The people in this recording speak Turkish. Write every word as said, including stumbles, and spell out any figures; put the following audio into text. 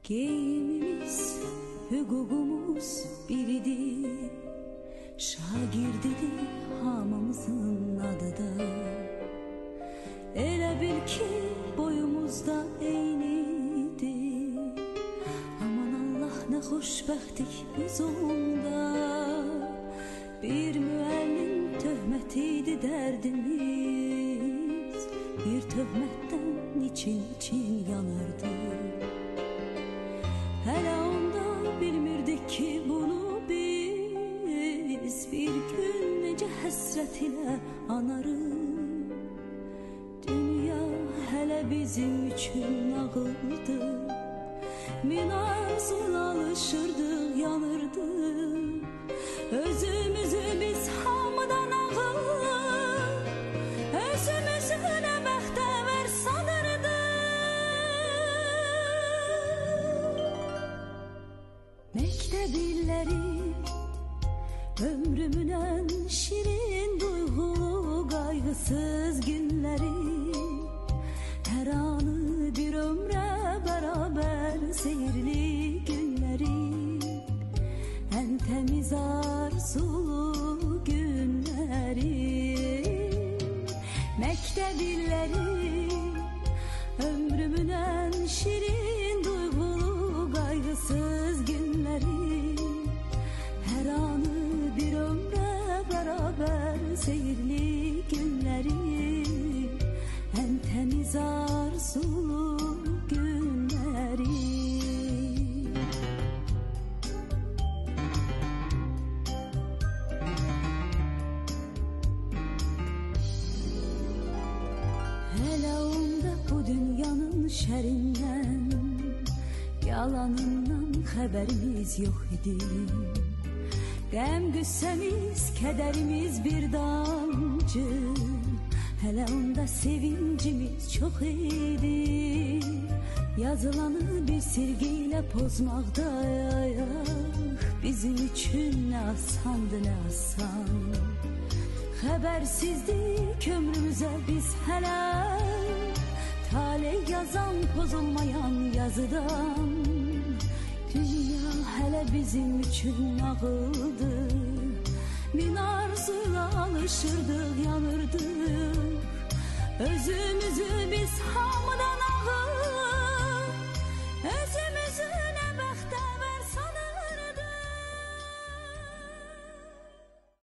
Geyimimiz, hüququmuz biridir. Şagirdidir hamımızın adı da. Elə bil ki boyumuzda eynidir. Aman Allah ne xoşbəxtlik biz onda. Bir müəllim töhmətiydi dərdimiz. Bir töhmətdən için için yanırdı. Hələ onda bilmirdik ki bunu biz. Bir gün necə həsrət ilə anarıq. Dünya hələ bizim üçün nağıldı. Min arzuyla alışırdıq, yanırdıq. Özümüzü biz hamıdan ağır, özümüzü nə bəxtəvər sanırdıq. Məktəb illəri ömrümün en şirin duygulu kaygısız günleri. Her anı bir ömre beraber seyirli günleri. En temiz arzulu günleri. Mektep illeri ömrümün en şirin duygulu kaygısız günleri. Her anı bir ömre beraber seyirli günleri. En temiz arzulu günleri. Hele onda bu dünyanın şerinden, yalanından haberimiz yok idi. Qəm qüssəmiz, kədərimiz bir damcı. Hələ onda sevincimiz çox idi. Yazılanı bir silgiyle pozmaqda ayaq. Bizim üçün nə asandı, nə asan. Xəbərsizdik ömrümüzə biz hələ. Taley yazan pozulmayan yazıdan. Dünya hələ bizim üçün nağıldı. Min arzuyla alışırdıq, yanırdıq. Özümüzü biz hamıdan